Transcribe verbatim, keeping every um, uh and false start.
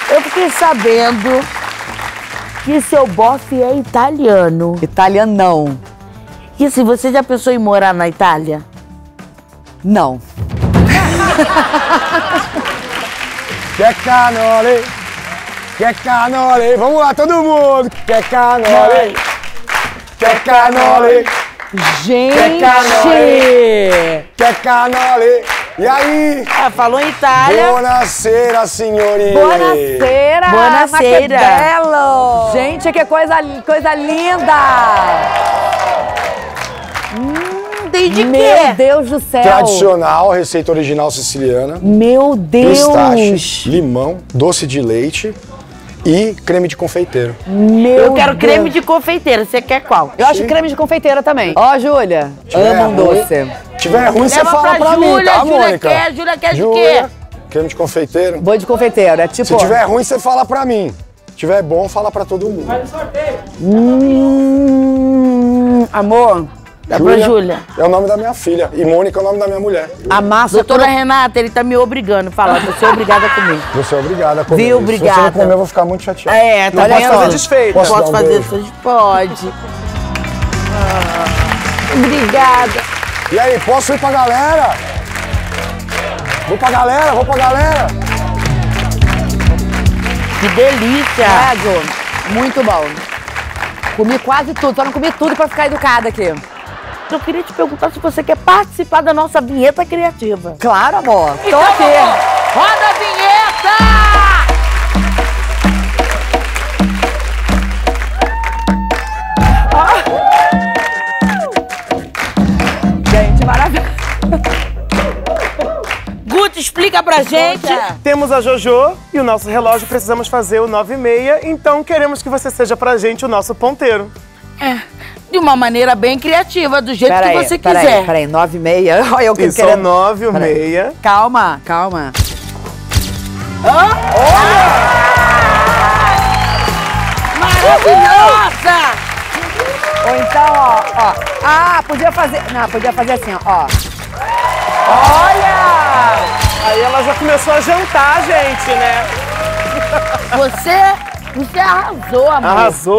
Eu fiquei sabendo que seu bofe é italiano. Italiano não. E assim, você já pensou em morar na Itália? Não. Que canole, que canole. Vamos lá, todo mundo. Que canole, que canole. Gente! Que canole, que canole. E aí? Ah, falou em Itália. Buonasera, senhorita. Buonasera! Buonasera. Ma que bello! Gente, que coisa, coisa linda! Hum, tem de Meu quê? Deus do céu! Tradicional, receita original siciliana. Meu Deus! Pistache, limão, doce de leite e creme de confeiteiro. Meu Eu quero Deus. creme de confeiteiro. Você quer qual? Eu acho creme de confeiteira também. Ó, Júlia, Tiver amo um ruim- doce. Se tiver ruim, você Leva fala pra pra mim, Júlia, tá, Júlia Mônica? quer, Júlia quer de Júlia, creme de confeiteiro. Boi de confeiteiro, é tipo... Se tiver ruim, você fala pra mim. Se tiver bom, fala pra todo mundo. Hum, amor, Dá pra Júlia. É o nome da minha filha. E Mônica é o nome da minha mulher. a massa... Doutora toda- Renata, ele tá me obrigando a falar. Você é obrigada a comer. Você é obrigada a comer. Viu? Se você Obrigada. não comer, eu vou ficar muito chateado. É, tá Olha vendo? só. Fazer desfeito. Posso Posso, dar um fazer beijo? isso? Pode. Ah, obrigada. E aí, posso ir pra galera? Vou pra galera, vou pra galera. Que delícia. É, Ju, muito bom. Comi quase tudo, só não comi tudo pra ficar educada aqui. Eu queria te perguntar se você quer participar da nossa vinheta criativa. Claro, amor. Tô Então, aqui. amor, roda a vinheta! Gente, maravilhoso. Guto, explica pra gente. Temos a Jojo e o nosso relógio precisamos fazer o nove e meia, então queremos que você seja pra gente o nosso ponteiro. É, de uma maneira bem criativa, do jeito Peraí, que você peraí, quiser. peraí, nove e meia. Olha eu que Isso, querendo... são nove e Peraí. meia. Calma, calma. Maravilhosa! Ou então, ó, ó. Ah, podia fazer... Não, podia fazer assim, ó. ó. Olha! Aí ela já começou a jantar, gente, né? Você, você arrasou, amor. Arrasou.